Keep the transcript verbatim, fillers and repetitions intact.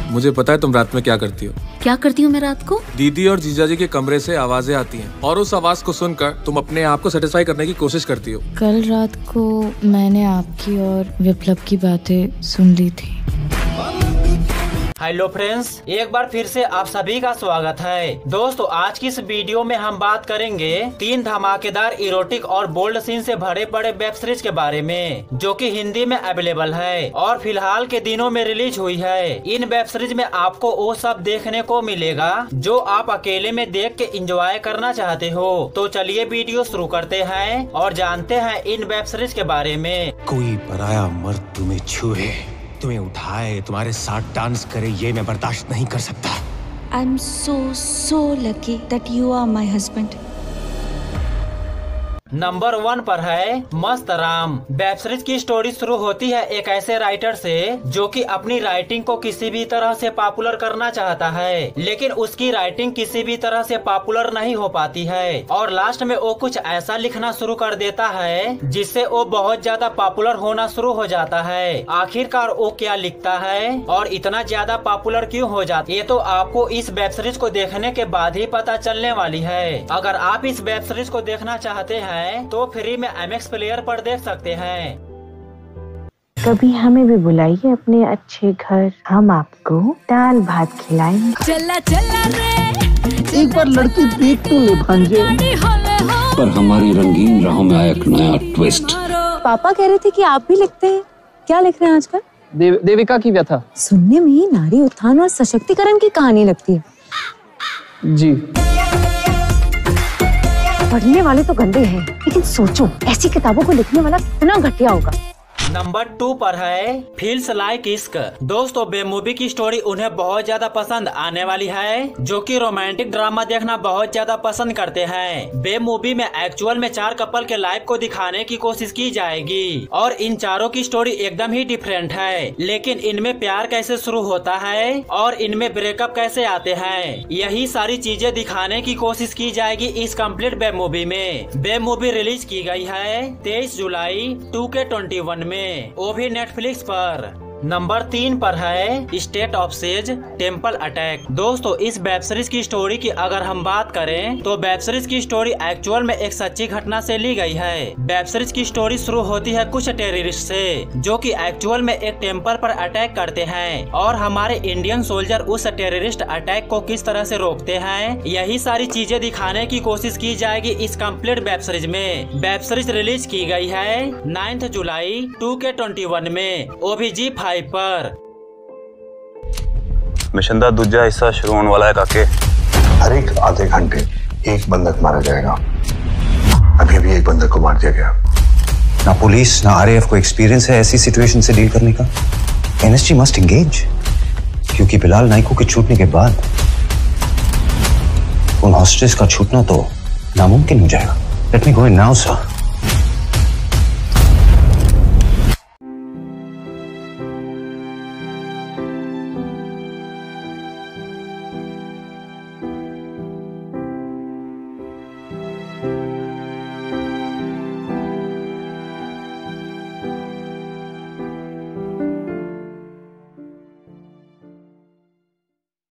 मुझे पता है तुम रात में क्या करती हो। क्या करती हूँ मैं रात को? दीदी और जीजाजी के कमरे से आवाजें आती हैं और उस आवाज को सुनकर तुम अपने आप को सेटिस्फाई करने की कोशिश करती हो। कल रात को मैंने आपकी और विप्लव की बातें सुन ली थी। हेलो फ्रेंड्स, एक बार फिर से आप सभी का स्वागत है। दोस्तों, आज की इस वीडियो में हम बात करेंगे तीन धमाकेदार इरोटिक और बोल्ड सीन से भरे पड़े वेब सीरीज के बारे में, जो कि हिंदी में अवेलेबल है और फिलहाल के दिनों में रिलीज हुई है। इन वेब सीरीज में आपको वो सब देखने को मिलेगा जो आप अकेले में देख के एंजॉय करना चाहते हो। तो चलिए वीडियो शुरू करते हैं और जानते हैं इन वेब सीरीज के बारे में। कोई पराया मर्द तुम्हें छुए, तुम्हें उठाए, तुम्हारे साथ डांस करे, ये मैं बर्दाश्त नहीं कर सकता। I'm so so lucky that you are my husband. Number one पर है मस्त राम। वेब सीरीज की स्टोरी शुरू होती है एक ऐसे राइटर से जो कि अपनी राइटिंग को किसी भी तरह से पॉपुलर करना चाहता है, लेकिन उसकी राइटिंग किसी भी तरह से पॉपुलर नहीं हो पाती है और लास्ट में वो कुछ ऐसा लिखना शुरू कर देता है जिससे वो बहुत ज्यादा पॉपुलर होना शुरू हो जाता है। आखिरकार वो क्या लिखता है और इतना ज्यादा पॉपुलर क्यों हो जाता है, ये तो आपको इस वेब सीरीज को देखने के बाद ही पता चलने वाली है। अगर आप इस वेब सीरीज को देखना चाहते हैं तो फ्री में एम एक्स प्लेयर पर देख सकते हैं। कभी हमें भी बुलाइए अपने अच्छे घर, हम आपको दाल भात खिलाएंगे। चला चला रे, एक बार लड़की देख तो ले भांजे। पर हमारी रंगीन राहों में आया एक नया ट्विस्ट। पापा कह रहे थे कि आप भी लिखते हैं, क्या लिख रहे हैं आजकल? देव, देविका की व्यथा। सुनने में नारी उत्थान और सशक्तिकरण की कहानी लगती है। जी, पढ़ने वाले तो गंदे हैं, लेकिन सोचो ऐसी किताबों को लिखने वाला कितना घटिया होगा। नंबर टू पर है फील्स लाइक इश्क। दोस्तों, बे मूवी की स्टोरी उन्हें बहुत ज्यादा पसंद आने वाली है, जो कि रोमांटिक ड्रामा देखना बहुत ज्यादा पसंद करते हैं। बे मूवी में एक्चुअल में चार कपल के लाइफ को दिखाने की कोशिश की जाएगी और इन चारों की स्टोरी एकदम ही डिफरेंट है, लेकिन इनमें प्यार कैसे शुरू होता है और इनमें ब्रेकअप कैसे आते हैं, यही सारी चीजें दिखाने की कोशिश की जाएगी इस कम्प्लीट बे मूवी में। बे मूवी रिलीज की गई है तेईस जुलाई टू के ट्वेंटी वन में, वो भी नेटफ्लिक्स पर। नंबर तीन पर है state of siege temple attack. दोस्तों, इस वेब सीरीज की स्टोरी की अगर हम बात करें तो वेब सीरीज की स्टोरी एक्चुअल में एक सच्ची घटना से ली गई है। वेब सीरीज की स्टोरी शुरू होती है कुछ टेररिस्ट से जो कि एक्चुअल में एक टेम्पल पर अटैक करते हैं और हमारे इंडियन सोल्जर उस टेररिस्ट अटैक को किस तरह से रोकते हैं, यही सारी चीजें दिखाने की कोशिश की जाएगी इस कम्प्लीट वेब सीरीज में। वेब सीरीज रिलीज की गई है नाइन्थ जुलाई टू के ट्वेंटी वन में, वो भी जी पर। मिशन दा दूसरा हिस्सा शुरू होने वाला है काके। हर एक आधे घंटे एक बंधक मारा जाएगा। अभी भी एक बंधक को मार दिया गया। ना पुलिस ना आर ए एफ को एक्सपीरियंस है ऐसी सिचुएशन से डील करने का। N S G must engage, क्योंकि बिलाल नाइको के छूटने के बाद उन हॉस्टेज का छूटना तो नामुमकिन हो जाएगा। Let me go in now sir.